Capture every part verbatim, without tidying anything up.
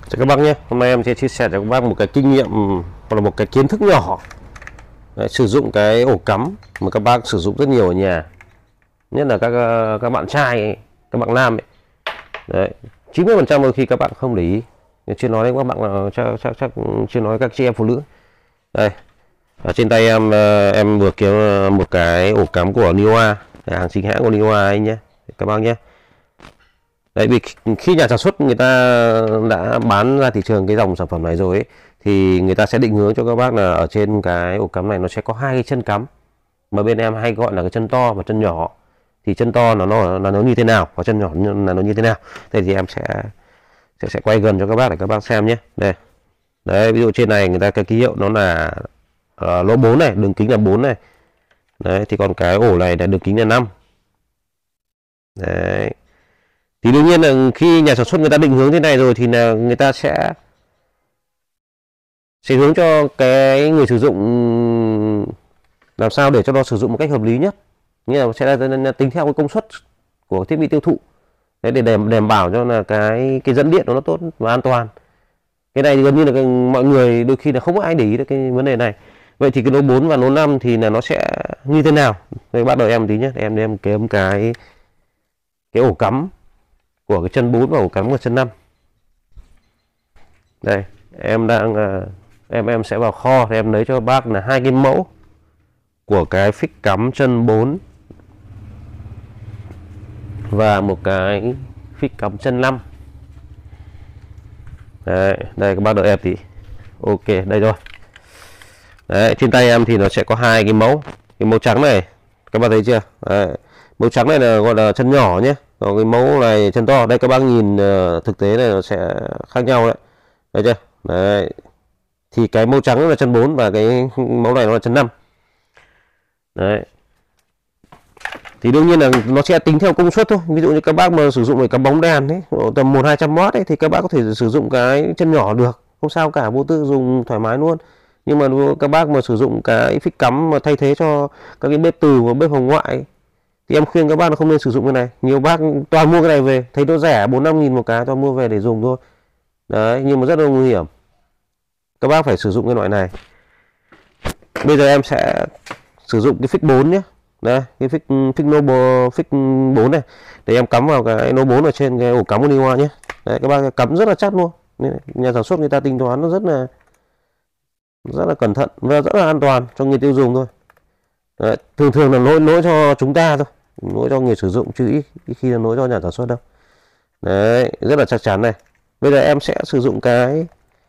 Chào các bác nhé. Hôm nay em sẽ chia sẻ cho các bác một cái kinh nghiệm hoặc là một cái kiến thức nhỏ. Đấy, sử dụng cái ổ cắm mà các bác sử dụng rất nhiều ở nhà, nhất là các các bạn trai, các bạn nam ấy. Đấy, chín mươi phần trăm đôi khi các bạn không để ý. Chưa nói đến các bạn là chắc chắc chắc chưa nói các chị em phụ nữ. Đây, ở trên tay em em vừa kiếm một cái ổ cắm của Neoa, hàng chính hãng của Neoa anh nhé, các bác nhé. Đấy, vì khi nhà sản xuất người ta đã bán ra thị trường cái dòng sản phẩm này rồi ấy, thì người ta sẽ định hướng cho các bác là ở trên cái ổ cắm này nó sẽ có hai cái chân cắm mà bên em hay gọi là cái chân to và chân nhỏ. Thì chân to là nó là nó như thế nào và chân nhỏ là nó như thế nào. Thế thì em sẽ sẽ sẽ quay gần cho các bác để các bác xem nhé. Đây, đấy, ví dụ trên này người ta cái ký hiệu nó là uh, lỗ bốn này, đường kính là bốn này. Đấy, thì còn cái ổ này là đường kính là năm. Đấy, thì đương nhiên là khi nhà sản xuất người ta định hướng thế này rồi thì là người ta sẽ sẽ hướng cho cái người sử dụng làm sao để cho nó sử dụng một cách hợp lý nhất, như là sẽ là tính theo cái công suất của thiết bị tiêu thụ. Đấy, để đảm, đảm bảo cho là cái cái dẫn điện nó tốt và an toàn. Cái này thì gần như là cái, mọi người đôi khi là không có ai để ý được cái vấn đề này. Vậy thì cái lỗ bốn và lỗ năm thì là nó sẽ như thế nào? Đây, bắt đầu em tí nhé, em em kiếm cái cái ổ cắm của cái chân bốn và ổ cắm của chân năm. Đây, em đang em em sẽ vào kho thì em lấy cho bác là hai cái mẫu của cái phích cắm chân bốn và một cái phích cắm chân năm. Đấy, đây các bác đợi em tí. Ok, đây rồi. Đấy, trên tay em thì nó sẽ có hai cái mẫu. Cái mẫu trắng này, các bác thấy chưa? Đấy, mẫu trắng này là gọi là chân nhỏ nhé. Còn cái mẫu này chân to. Đây các bác nhìn uh, thực tế này nó sẽ khác nhau đấy. Thấy chưa? Đấy. Thì cái mẫu trắng là chân bốn và cái mẫu này nó là chân năm. Đấy. Thì đương nhiên là nó sẽ tính theo công suất thôi. Ví dụ như các bác mà sử dụng cái cắm bóng đèn ấy, tầm một hai trăm oát ấy, thì các bác có thể sử dụng cái chân nhỏ được, không sao cả, vô tư dùng thoải mái luôn. Nhưng mà các bác mà sử dụng cái phích cắm mà thay thế cho các cái bếp từ và bếp hồng ngoại ấy, thì em khuyên các bác là không nên sử dụng cái này. Nhiều bác toàn mua cái này về, thấy nó rẻ bốn năm nghìn một cái, toàn mua về để dùng thôi. Đấy, nhưng mà rất là nguy hiểm. Các bác phải sử dụng cái loại này. Bây giờ em sẽ sử dụng cái phích bốn nhé. Đây, cái phích phích nô phích bốn này để em cắm vào cái nô bốn ở trên cái ổ cắm của Neoa nhé. Đấy, các bác cắm rất là chắc luôn. Nhà sản xuất người ta tính toán nó rất là rất là cẩn thận và rất là an toàn cho người tiêu dùng thôi. Đấy, thường thường là lỗi lỗi cho chúng ta thôi, lỗi cho người sử dụng chứ ít khi là lỗi cho nhà sản xuất đâu. Đấy, rất là chắc chắn này. Bây giờ em sẽ sử dụng cái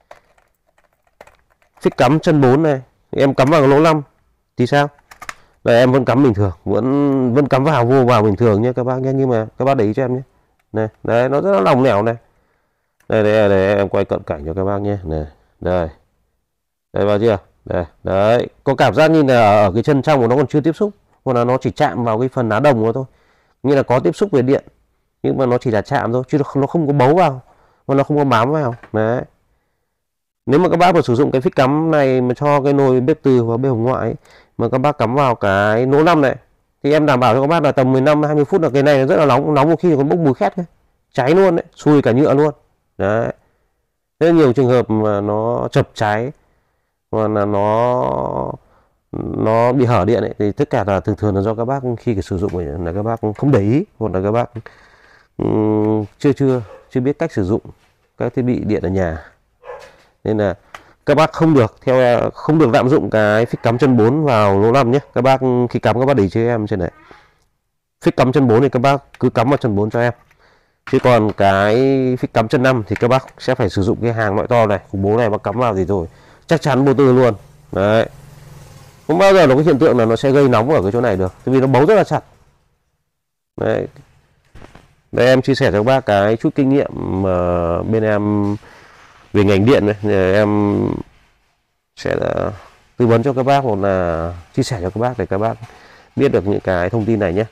phích cắm chân bốn này, em cắm vào lỗ năm thì sao? Đây, em vẫn cắm bình thường, vẫn vẫn cắm vào vô vào bình thường nhé các bác nhé, nhưng mà các bác để ý cho em nhé. Này, đấy, nó rất là lỏng lẻo này. Đây, đây, đây, em quay cận cảnh cho các bác nhé. Này, đây. Đây vào chưa? Đây, đấy, có cảm giác như là ở cái chân trong của nó còn chưa tiếp xúc, hoặc là nó chỉ chạm vào cái phần lá đồng của thôi. Như là có tiếp xúc về điện, nhưng mà nó chỉ là chạm thôi, chứ nó không có bấu vào, hoặc nó không có bám vào. Đấy. Nếu mà các bác mà sử dụng cái phích cắm này mà cho cái nồi bếp từ và bếp hồng ngoại ấy, mà các bác cắm vào cái lỗ năm này thì em đảm bảo cho các bác là tầm mười lăm hai mươi phút là cái này nó rất là nóng, nóng một khi còn bốc mùi khét ấy. Cháy luôn đấy, xùi cả nhựa luôn. Đấy. Rất nhiều trường hợp mà nó chập cháy hoặc là nó nó bị hở điện ấy, thì tất cả là thường thường là do các bác khi sử dụng là các bác không để ý, hoặc là các bác um, chưa chưa chưa biết cách sử dụng các thiết bị điện ở nhà. Nên là các bác không được theo không được lạm dụng cái phích cắm chân bốn vào lỗ năm nhé. Các bác khi cắm các bác để ý cho em trên này. Phích cắm chân bốn thì các bác cứ cắm vào chân bốn cho em. Chứ còn cái phích cắm chân năm thì các bác sẽ phải sử dụng cái hàng loại to này, khủng bố này, bác cắm vào thì rồi chắc chắn vô tư luôn. Đấy. Không bao giờ nó có hiện tượng là nó sẽ gây nóng ở cái chỗ này được, vì nó bấu rất là chặt. Đấy. Đây em chia sẻ cho các bác cái chút kinh nghiệm mà bên em về ngành điện này, em sẽ tư vấn cho các bác hoặc là chia sẻ cho các bác để các bác biết được những cái thông tin này nhé.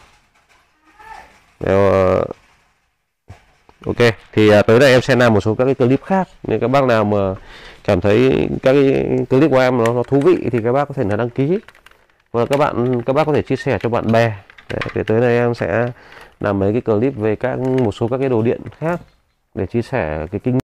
Ok, thì tới đây em sẽ làm một số các cái clip khác. Nếu các bác nào mà cảm thấy các cái clip của em nó, nó thú vị thì các bác có thể là đăng ký, và các bạn các bác có thể chia sẻ cho bạn bè. Để tới đây em sẽ làm mấy cái clip về các một số các cái đồ điện khác để chia sẻ cái kinh